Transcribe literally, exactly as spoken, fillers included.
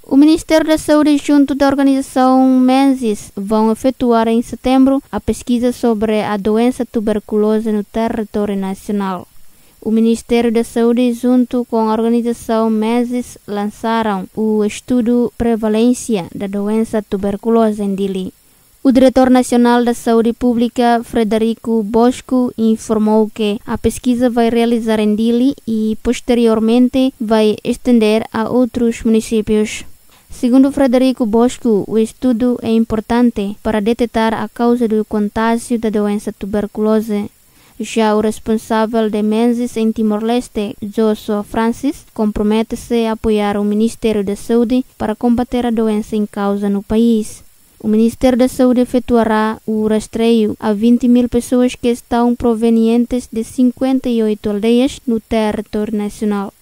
O Ministério da Saúde junto da organização Menzies vão efetuar em setembro a pesquisa sobre a doença tuberculose no território nacional. O Ministério da Saúde junto com a organização Menzies lançaram o estudo Prevalência da doença tuberculose em Dili. O diretor nacional da Saúde Pública, Frederico Bosco, informou que a pesquisa vai realizar em Dili e posteriormente vai estender a outros municípios. Segundo Frederico Bosco, o estudo é importante para detectar a causa do contágio da doença tuberculose. Já o responsável de Menzies em Timor-Leste, Joshua Francis, compromete-se a apoiar o Ministério da Saúde para combater a doença em causa no país. O Ministério da Saúde efetuará o rastreio a vinte mil pessoas que estão provenientes de cinquenta e oito aldeias no território nacional.